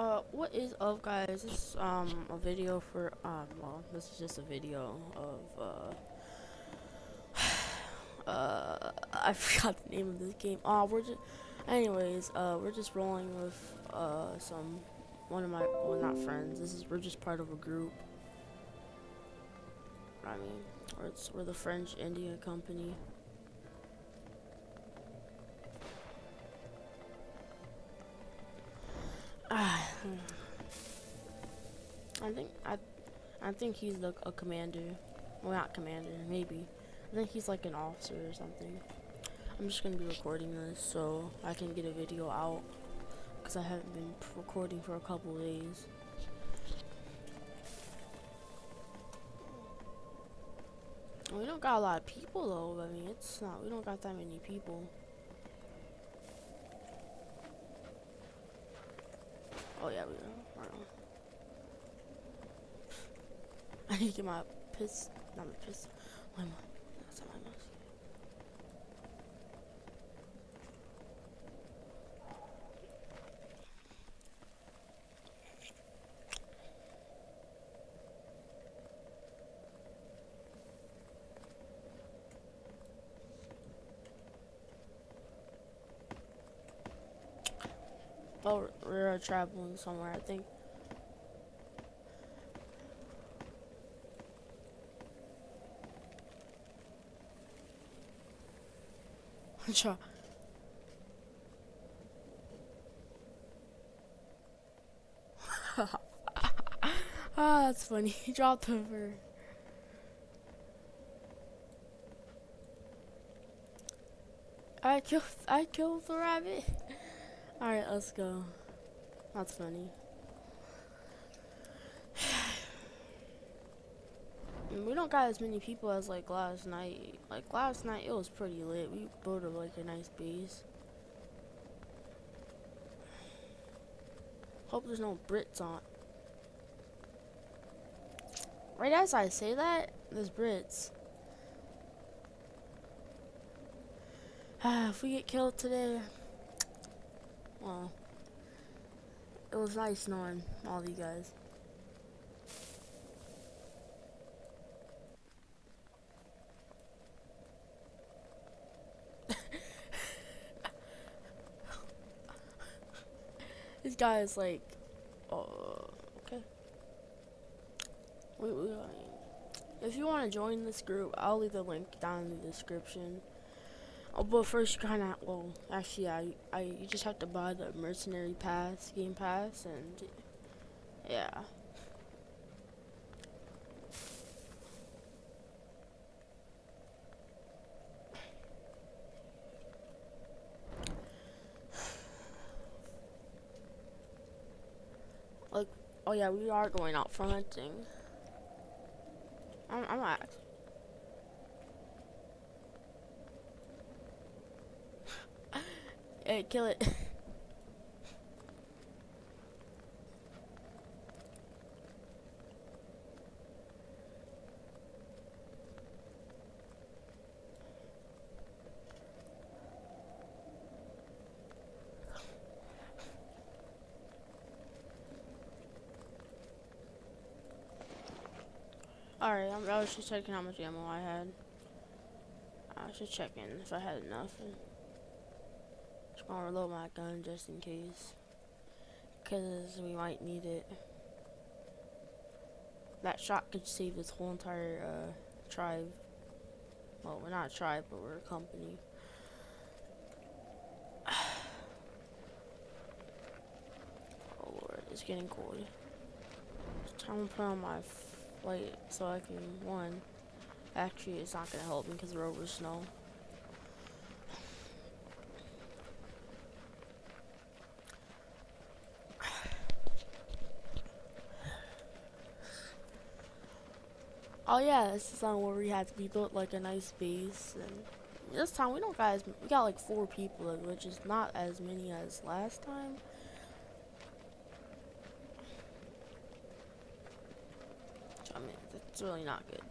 What is up, guys? This is a video for well, this is just a video of I forgot the name of this game. We're just rolling with one of my, well, not friends. We're just part of a group. I mean, we're the French India Company. I think I think he's a commander. Well, not commander, maybe. I think he's like an officer or something. I'm just gonna be recording this so I can get a video out because I haven't been recording for a couple days. We don't got a lot of people though. I mean, we don't got that many people. Oh yeah, we do. I need to get my not my pistol. That's not my mouse. Oh, we're traveling somewhere, I think. Ah, that's funny. He dropped over. I killed the rabbit. Alright, let's go. That's funny. We don't got as many people as like last night. Like last night it was pretty lit. We built like a nice base. Hope there's no Brits on. Right as I say that, there's Brits. If we get killed today, well, it was nice knowing all you guys. This guy is like, oh, okay. If you want to join this group, I'll leave the link down in the description. Oh, but first you kind of, well, actually, you just have to buy the mercenary pass, game pass, and yeah. Like, oh yeah, we are going out for hunting. I'm at. Hey, kill it. Alright, I was just checking how much ammo I had. I was just checking if I had enough. And just gonna reload my gun just in case. Because we might need it. That shot could save this whole entire tribe. Well, we're not a tribe, but we're a company. Oh lord, it's getting cold. I'm gonna put on my flight so I can, one. Actually, it's not gonna help me because the road was snow. Oh yeah, this is the one where we had to be built like a nice base, and this time we got like 4 people, which is not as many as last time. I mean, that's really not good.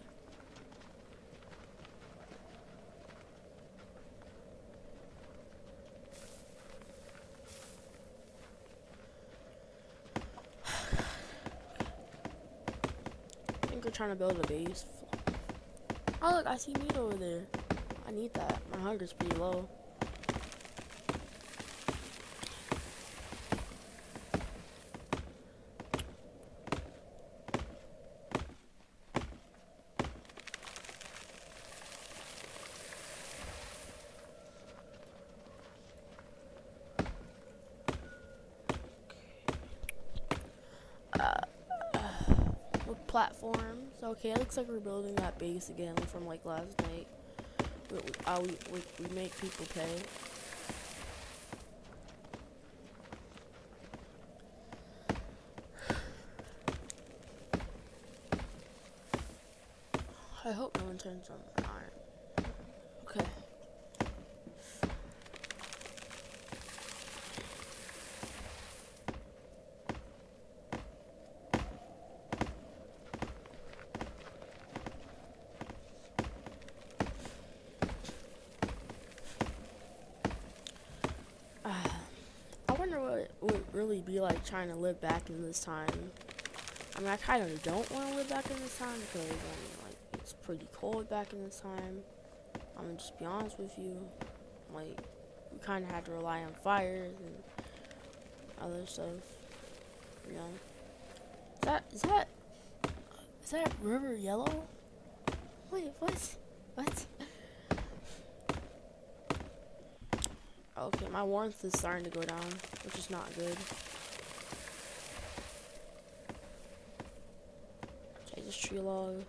for trying to build a base. Oh look, I see meat over there. I need that. My hunger's pretty low. Platforms. Okay, it looks like we're building that base again from like last night. We make people pay. I hope no one turns on iron. Okay. I wonder what it would really be like trying to live back in this time. I mean, I kind of don't want to live back in this time because, I mean, like, it's pretty cold back in this time. I'm gonna just be honest with you. Like, we kind of had to rely on fires and other stuff. You know? Is that river yellow? Wait, what? What? Okay, my warmth is starting to go down, which is not good. Okay, just tree log.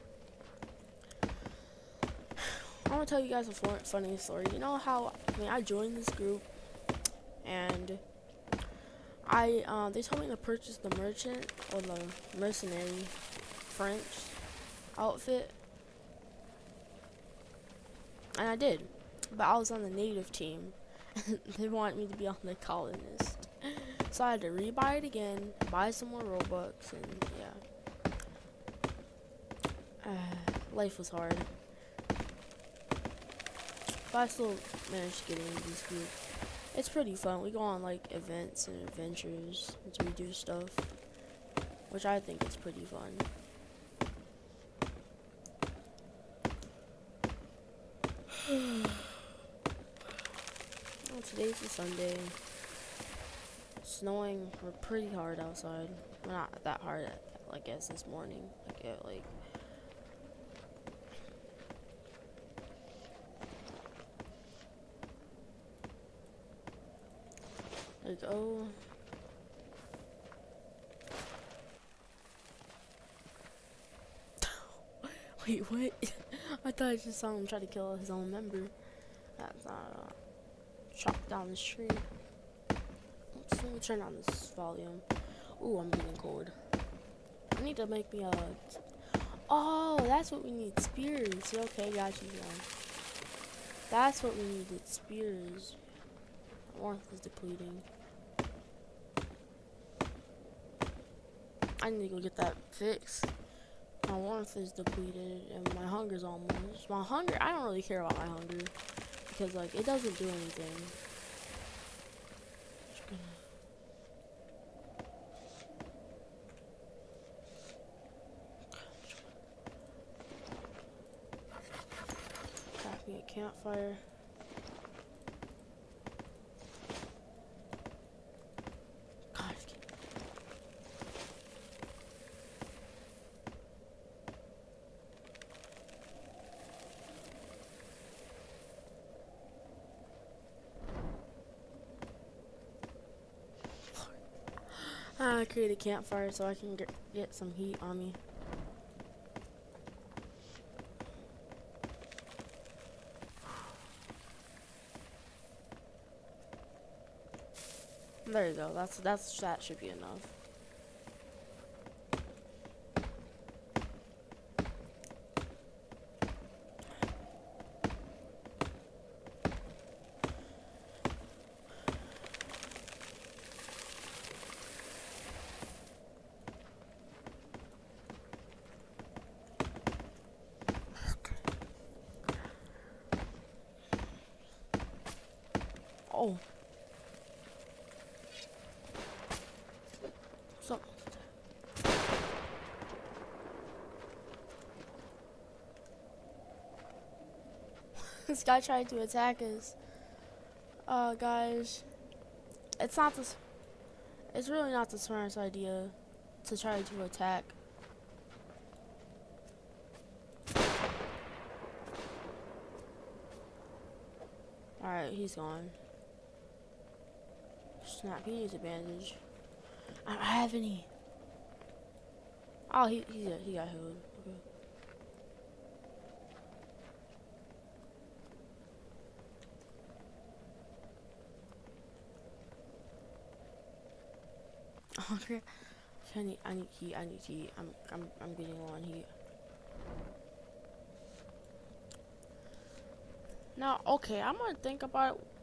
I want to tell you guys a funny story. You know how, I joined this group, and they told me to purchase the merchant, or the mercenary French outfit, and I did, but I was on the native team. They want me to be on the colonist, so I had to rebuy it again, buy some more Robux, and yeah, life was hard, but I still managed to get into this group. It's pretty fun. We go on like events and adventures, and we do stuff, which I think is pretty fun. Today's a Sunday. It's snowing pretty hard outside. Well, not that hard, I guess, this morning. Like oh. Wait, what? I thought I just saw him try to kill his own member. That's not chop down this tree. Oops, let me turn on this volume. Ooh, I'm getting cold. I need to make me a... Oh, that's what we need. Spears. Okay, got you. That's what we needed. Spears. Warmth is depleting. I need to go get that fixed. My warmth is depleted and my hunger's almost. My hunger, I don't really care about my hunger because like it doesn't do anything. Crafting a campfire. God. I create a campfire so I can get some heat on me. There you go. That should be enough. Oh. So. This guy tried to attack us. Guys, it's not this. It's really not the smartest idea to try to attack. Alright, he's gone. Snap, he needs a bandage. I don't have any. Oh, he got healed. Okay. Okay. I need heat. I'm getting low on heat. Now, okay, I'm gonna think about it.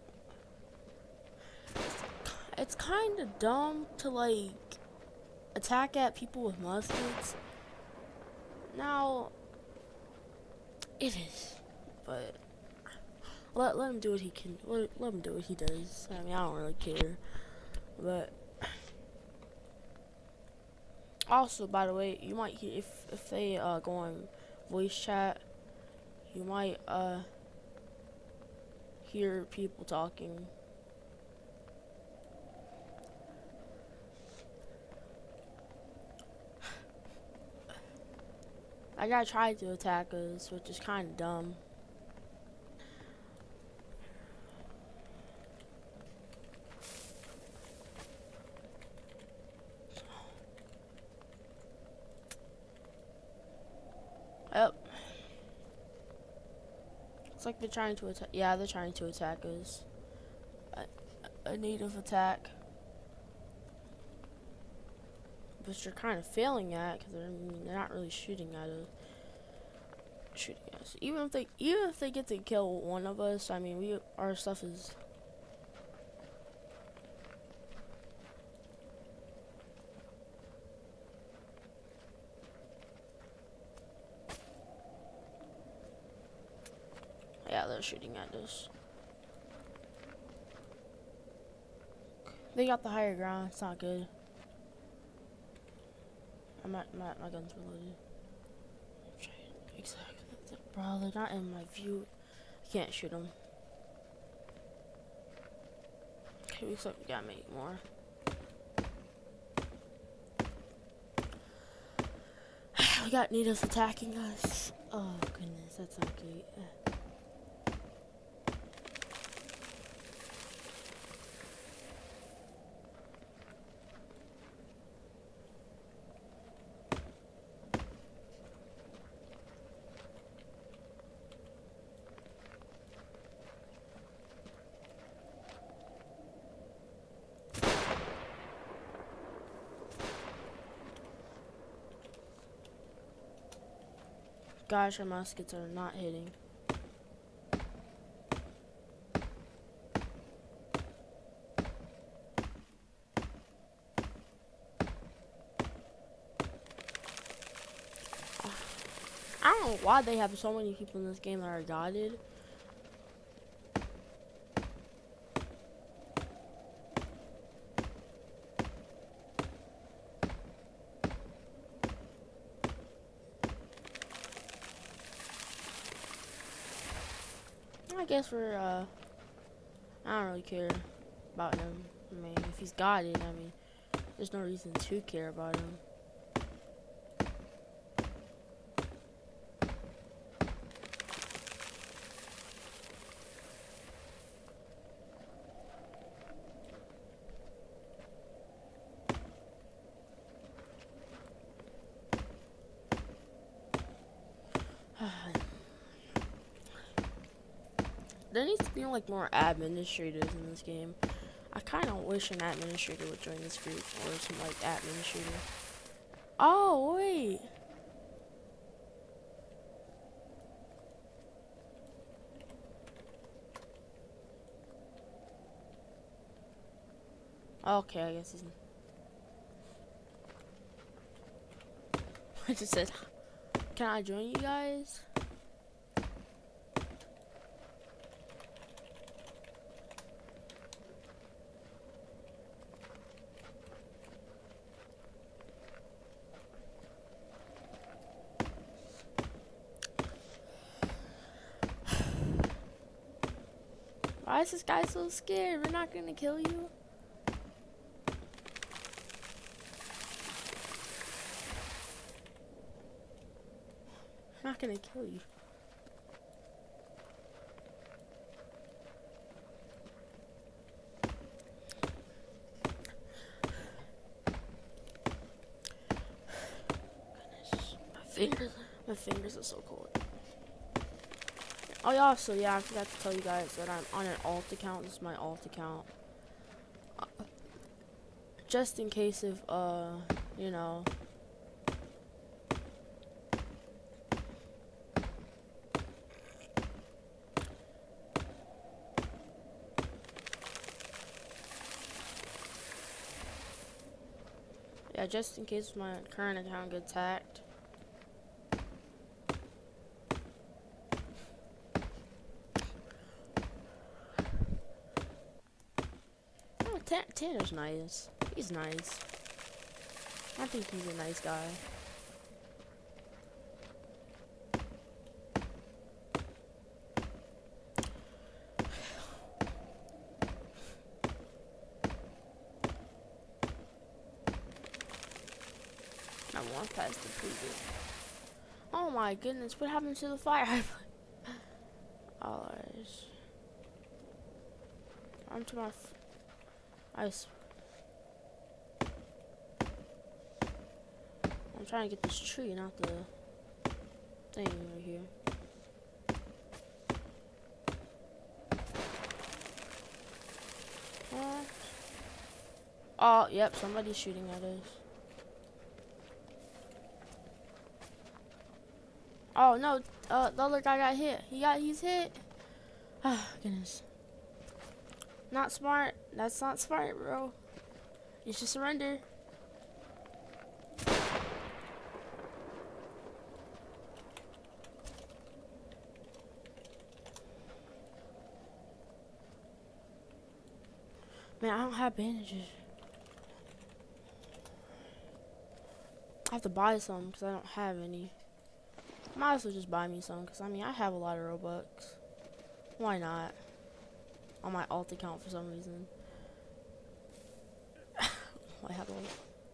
It's kind of dumb to like attack at people with muskets. Now, it is, but let him do what he can. Let him do what he does. I mean, I don't really care. But also, by the way, you might hear if they go on voice chat, you might hear people talking. That guy tried to attack us, which is kind of dumb. Yep. It's like they're trying to attack. Yeah, they're trying to attack us. A native attack. But you're kind of failing at because they're not really shooting at us. Even if they get to kill one of us, I mean our stuff is. Yeah, they're shooting at us. They got the higher ground. It's not good. My gun's reloaded. Exactly. Bro, they're not in my view. I can't shoot them. Okay, looks like we gotta make more. We got natives attacking us. Oh goodness, that's not great. Gosh, our muskets are not hitting. I don't know why they have so many people in this game that are godded. I guess we're, I don't really care about him. I mean, if he's got it, I mean, there's no reason to care about him. There needs to be like more administrators in this game. I kind of wish an administrator would join this group, or some like administrator. Oh wait. Okay, I guess he's. I just said, can I join you guys? Why is this guy so scared? We're not gonna kill you. We're not gonna kill you. Goodness, my fingers are so cold. Oh yeah, so yeah, I forgot to tell you guys that I'm on an alt account. This is my alt account. Just in case if, you know. Yeah, just in case my current account gets hacked. Oh, Tanner's nice. He's nice. I think he's a nice guy. I want past the previous. Oh my goodness, what happened to the fire hydrant? Alright. I'm to my ice. I'm trying to get this tree, not the thing right here. Oh, yep, somebody's shooting at us. Oh no, the other guy got hit. He's hit. Ah, goodness. Not smart. That's not smart, bro. You should surrender. Man, I don't have bandages. I have to buy some because I don't have any. Might as well just buy me some because I mean I have a lot of Robux. Why not? On my alt account for some reason. I have one.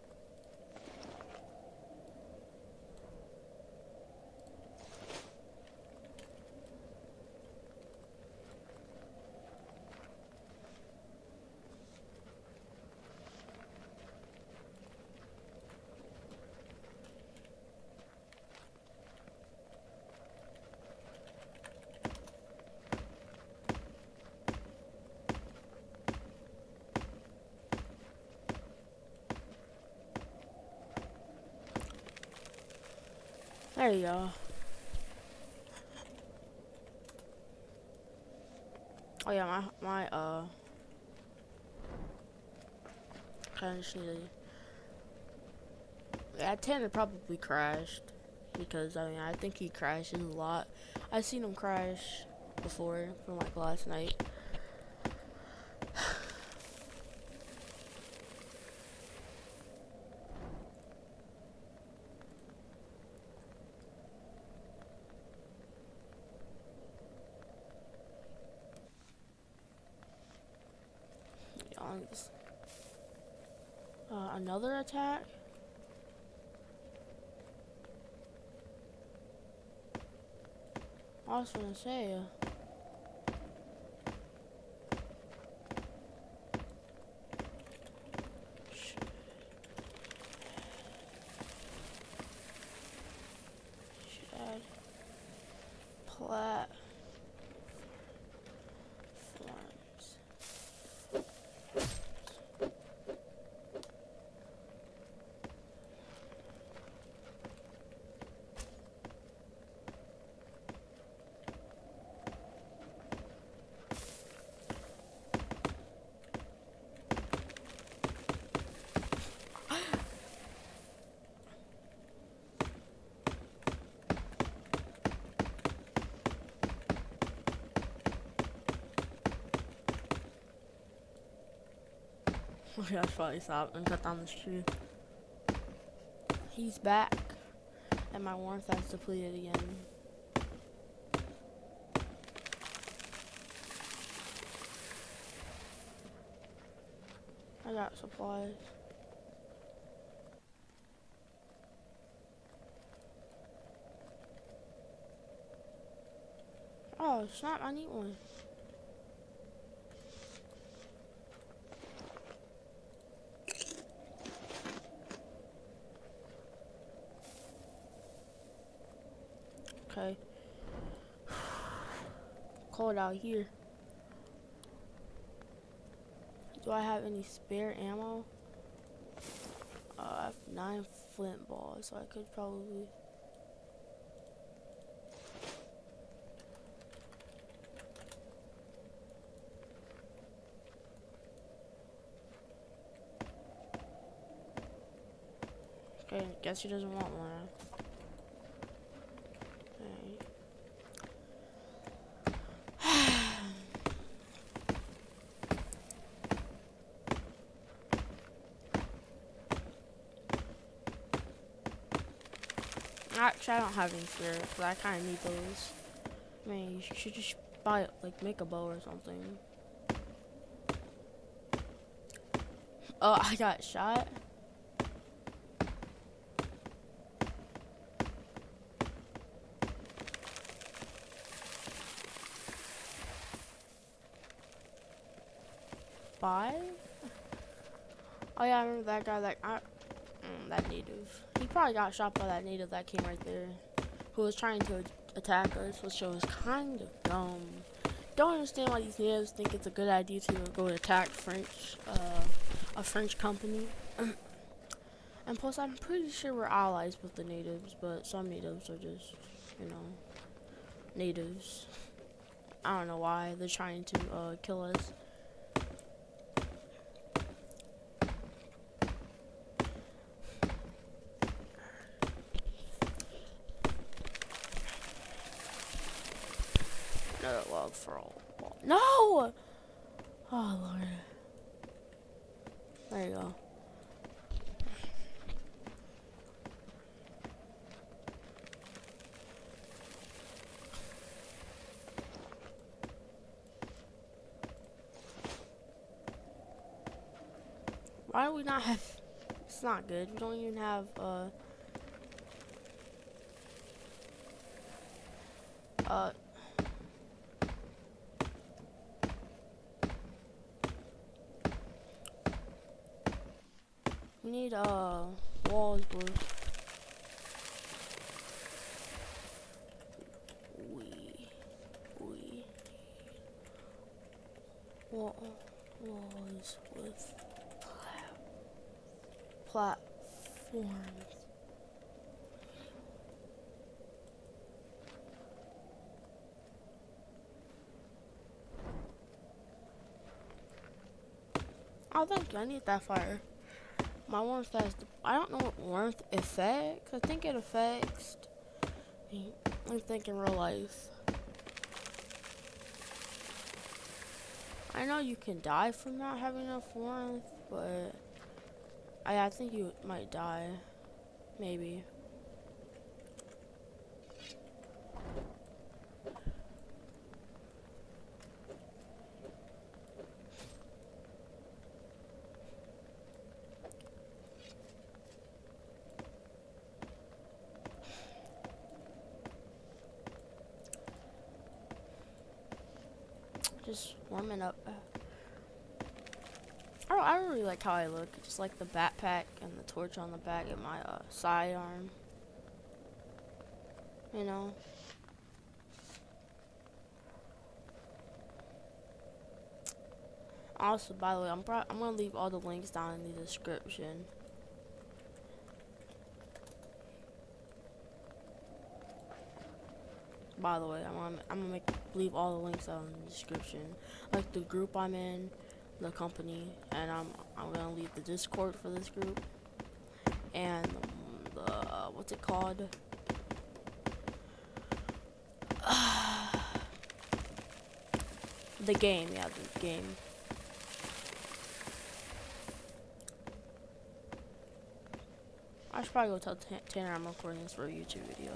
There you go. Oh yeah, my kind of just need to. Yeah, Tanner probably crashed because I mean I think he crashes a lot. I've seen him crash before from like last night. Another attack? I was gonna say, should add platforms. I should probably stop and cut down this tree. He's back, and my warmth has depleted again. got supplies. Oh, snap, I need one. Okay. Cold out here. Do I have any spare ammo? I have 9 flint balls, so I could probably... Okay, guess he doesn't want one. Actually, I don't have any spare, but I kind of need those. I mean, you should just buy, like, make a bow or something. Oh, I got shot. Five? Oh yeah, I remember that guy. That native. He probably got shot by that native that came right there, who was trying to attack us, which was kind of dumb. Don't understand why these natives think it's a good idea to go attack a French company. And plus, I'm pretty sure we're allies with the natives, but some natives are just, you know, natives. I don't know why they're trying to kill us. Another log for all. No! Oh Lord. There you go. Why do we not have... It's not good. We don't even have, we need, walls worth. Walls with platforms. Oh, thank you. I need that fire. My warmth has... I don't know what warmth affects. I think it affects... I'm thinking real life. I know you can die from not having enough warmth, but... I think you might die. Maybe. Just warming up. I don't really like how I look. Just like the backpack and the torch on the back of my sidearm. You know. Also, by the way, I'm gonna leave all the links down in the description. By the way, I'm gonna leave all the links down in the description, like the group I'm in, the company, and I'm gonna leave the Discord for this group, and the what's it called? The game, yeah, the game. I should probably go tell Tanner I'm recording this for a YouTube video.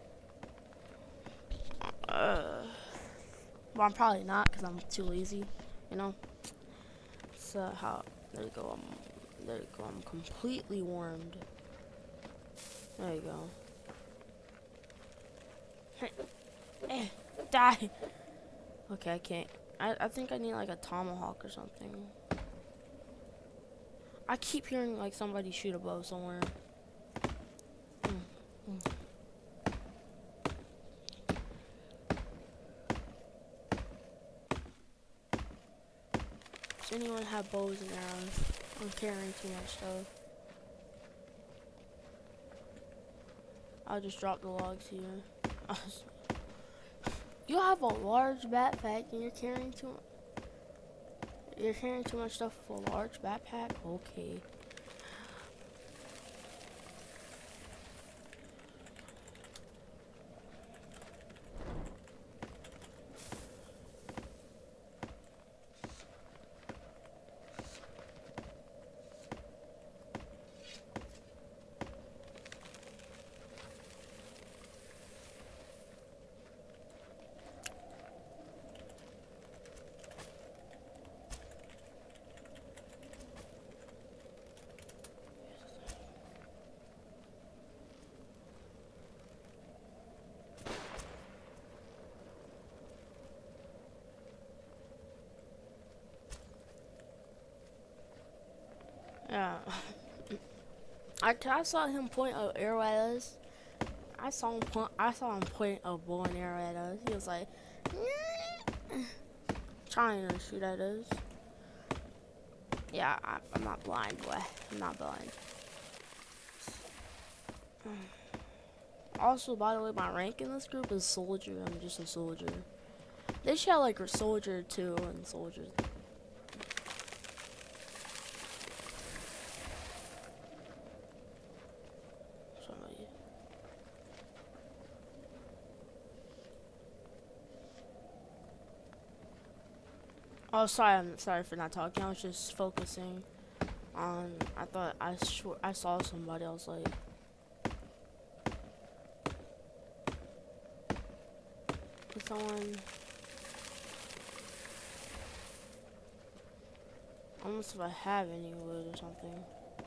Well, I'm probably not because I'm too lazy. you know. So how, there you go, there you go, I'm completely warmed. There you go. Die! Okay, I can't. I think I need like a tomahawk or something. I keep hearing like somebody shoot a bow somewhere. Does anyone have bows and arrows? I'm carrying too much stuff. I'll just drop the logs here. You have a large backpack and you're carrying too much. You're carrying too much stuff for a large backpack? Okay. Yeah. I saw him point an arrow at us. I saw him point a bow and arrow at us. He was like trying to shoot at us. Yeah, I'm not blind, boy. I'm not blind. Also, by the way, my rank in this group is soldier. I'm just a soldier. They should have like a soldier 2 and soldier. Somebody. Oh, sorry. I'm sorry for not talking. I was just focusing on. I thought I saw somebody. I was like. Someone almost if I have any wood or something.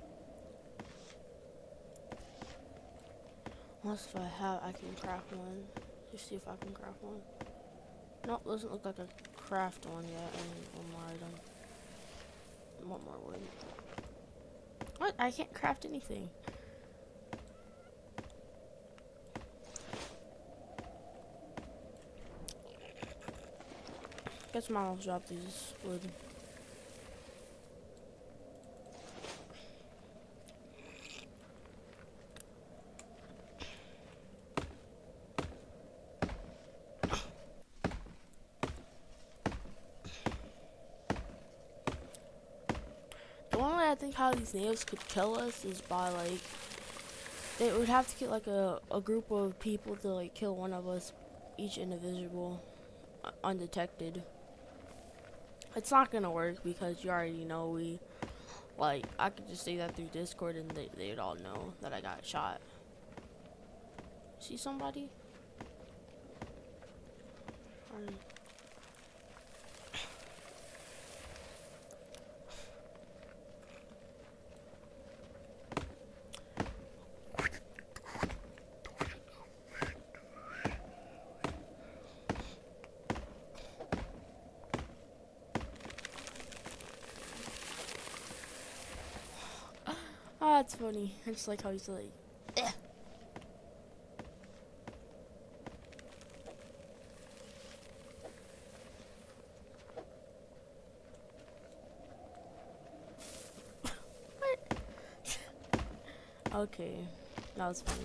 Unless if I have, I can craft one. Let's see if I can craft one. Nope, doesn't look like a craft one yet. I need one more item. One more wood. What? I can't craft anything. Guess my mom's dropped these wood. The only way I think how these natives could kill us is by like they would have to get like a group of people to like kill one of us, each individual, undetected. It's not gonna work because you already know we, like, I could just say that through Discord and they'd all know that I got shot. See somebody? Oh, that's funny. I just like how he's like, eh. What? Okay, that was funny.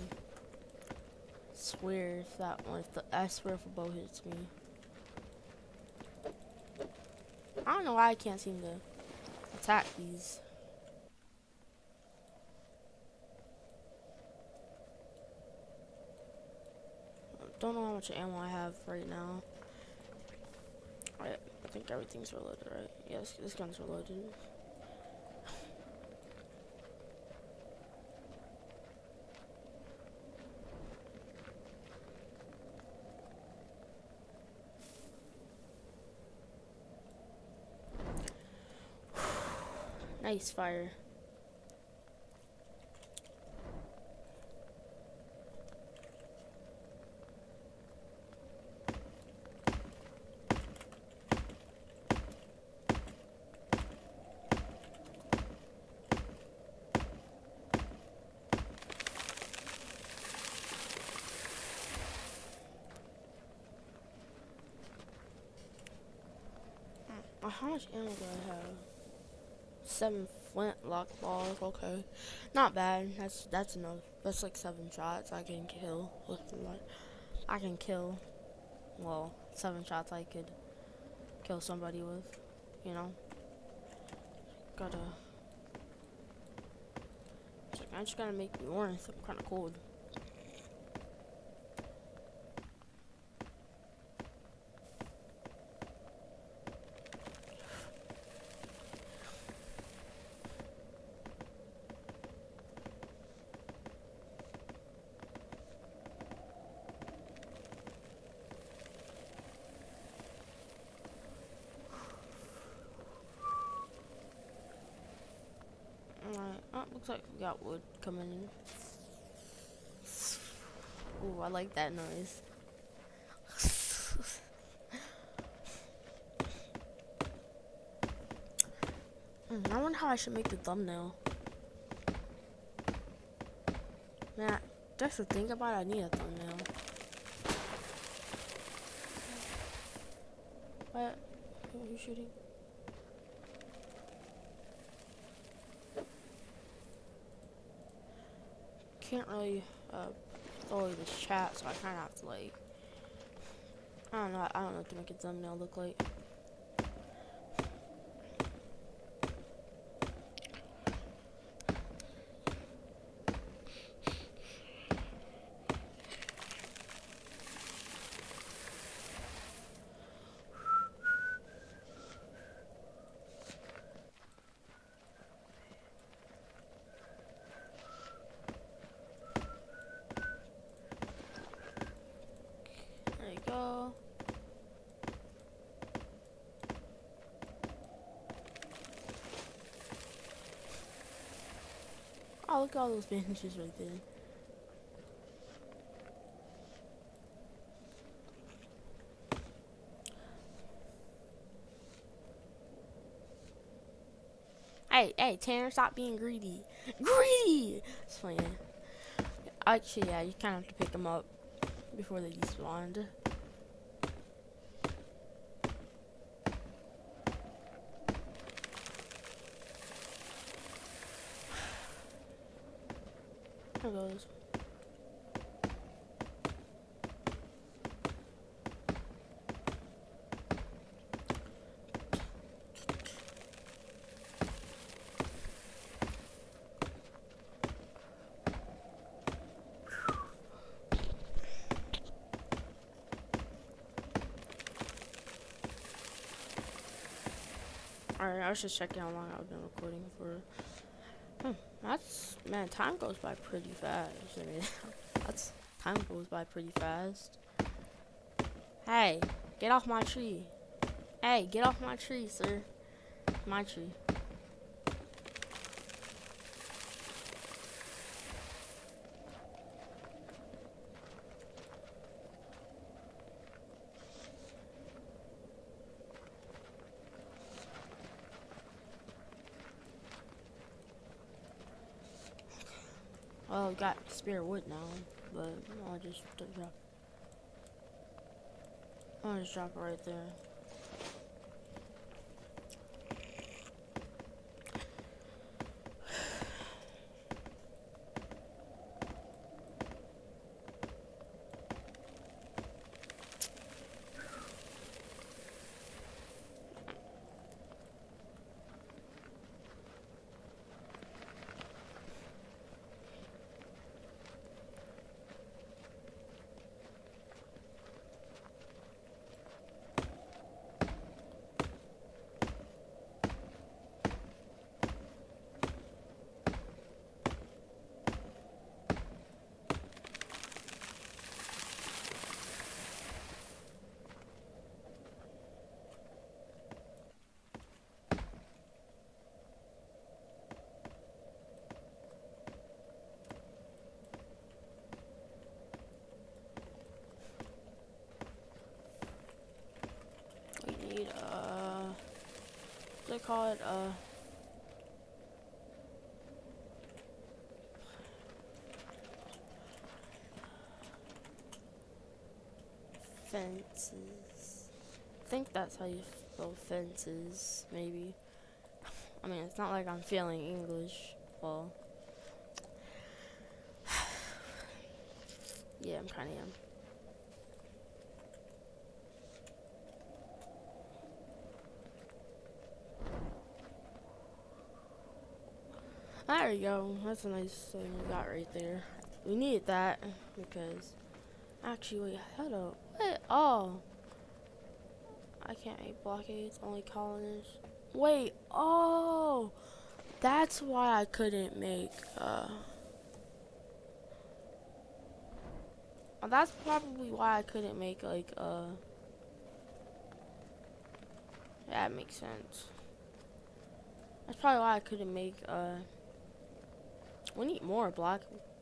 Swear if that one, I swear if a bow hits me. I don't know why I can't seem to attack these. Don't know how much ammo I have right now. Alright, I think everything's reloaded, right? Yes, this gun's reloaded. Nice fire. How much ammo do I have? 7 flintlock balls. Okay, not bad. That's enough. That's like 7 shots I can kill with like I can kill. Well, 7 shots I could kill somebody with. You know. Gotta. I just gotta make me warm. I'm kind of cold. Alright, oh, looks like we got wood coming in. Ooh, I like that noise. I wonder how I should make the thumbnail. Man, that's the thing about it, I need a thumbnail. What? Who's shooting? Can't really follow the chat, so I kind of have to like. I don't know what to make a thumbnail look like. There you go. Oh, look at all those bandages right there. Hey, Tanner, stop being greedy. Greedy! It's funny. Actually, yeah, you kind of have to pick them up before they despawned. There goes. Alright, I was just checking how long I've been recording for. Man, time goes by pretty fast. I mean, time goes by pretty fast. Hey, get off my tree. Hey, get off my tree, sir. My tree. Well, we got spare wood now, but I'll just drop. I'll just drop it right there. call it? Fences. I think that's how you spell fences, maybe. I mean, it's not like I'm failing English. Well, yeah, I'm kind of am. There we go. That's a nice thing we got right there. We need that because actually, wait, hold up. Wait, oh, I can't make blockades. Only colonists. Wait, oh, that's why I couldn't make. That's probably why I couldn't make like. That makes sense. That's probably why I couldn't make. We need more block.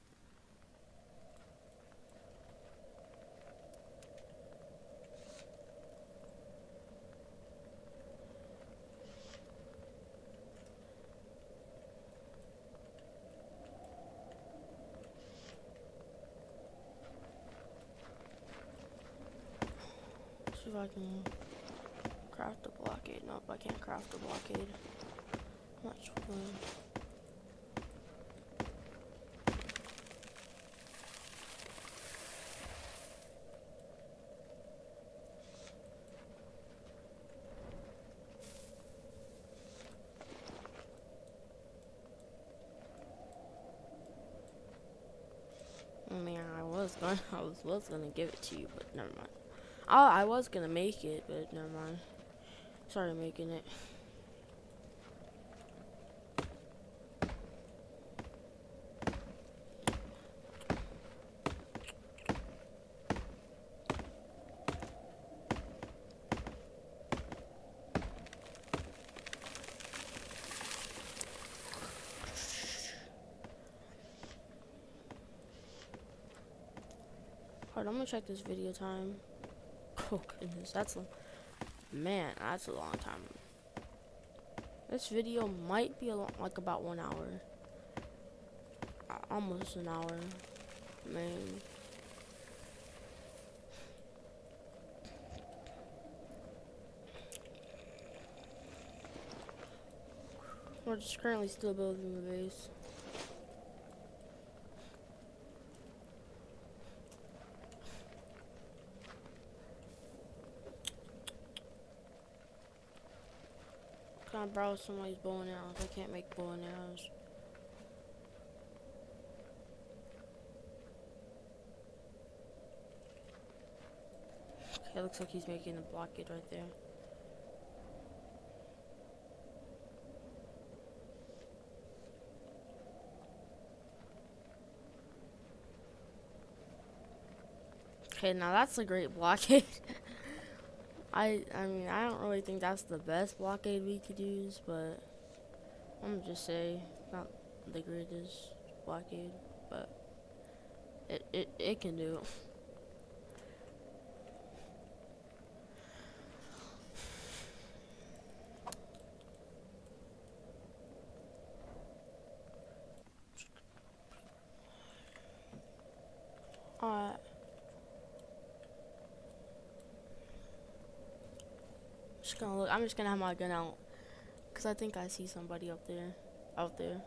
See if I can craft a blockade. Nope, I can't craft a blockade. Much fun. I mean, I was gonna give it to you, but never mind. I was gonna make it, but never mind. Started making it. Alright, I'm gonna check this video time. Oh goodness, that's a long time. This video might be like about 1 hour, almost an hour, man. We're just currently still building the base. Can I borrow somebody's bow and arrows? I can't make bow and arrows. Okay, looks like he's making a blockade right there. Okay, now that's a great blockade. I mean, I don't really think that's the best blockade we could use, but I'm gonna just say not the greatest blockade, but it can do. Alright. Just gonna look. I'm just gonna have my gun out, cause I think I see somebody up there, out there.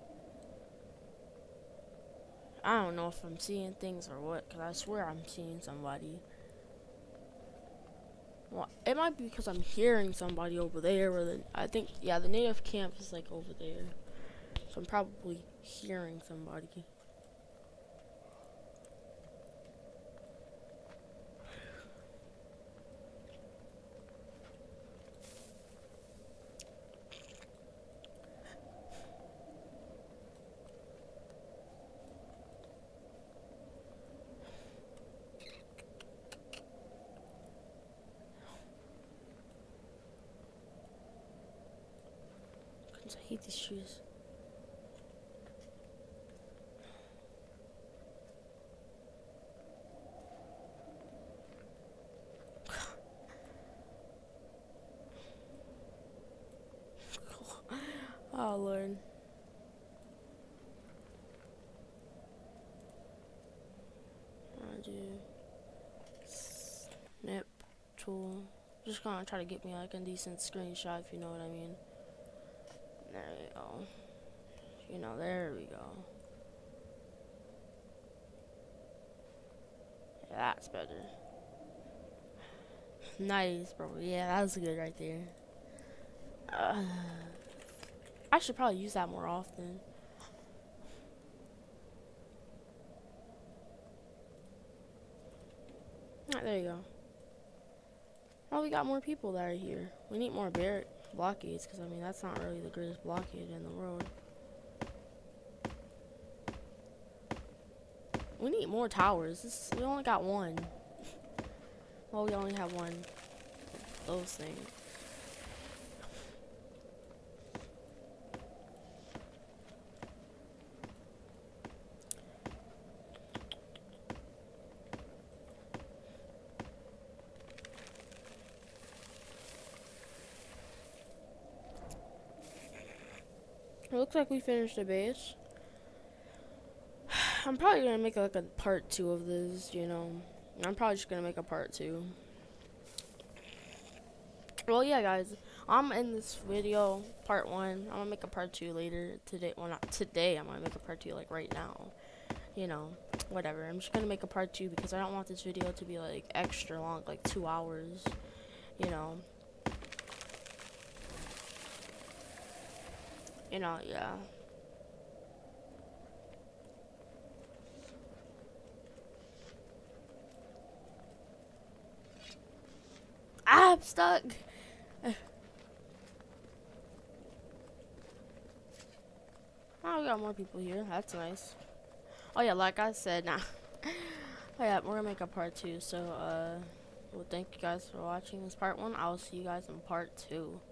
I don't know if I'm seeing things or what, cause I swear I'm seeing somebody. Well, it might be because I'm hearing somebody over there, or I think, yeah, the native camp is like over there, so I'm probably hearing somebody. I hate these shoes. tool. Just gonna try to get me like a decent screenshot, if you know what I mean. There you go. You know, there we go. Yeah, that's better. Nice, bro. Yeah, that was good right there. I should probably use that more often. Alright, there you go. Oh, we got more people that are here. We need more barrack blockades, because, I mean, that's not really the greatest blockade in the world. We need more towers. We only got one. Well, we only have one. Those things. It looks like we finished the base. I'm probably gonna make like a part 2 of this, you know. I'm probably just gonna make a part 2. Well, yeah, guys, I'm in this video, part 1. I'm gonna make a part 2 later today. Well, not today. I'm gonna make a part 2 like right now. You know, whatever. I'm just gonna make a part 2 because I don't want this video to be like extra long, like 2 hours. You know. Yeah. Ah, I'm stuck. Oh, we got more people here. That's nice. Oh yeah, like I said, nah. Oh yeah, we're gonna make a part 2. So, well, thank you guys for watching this part 1. I will see you guys in part 2.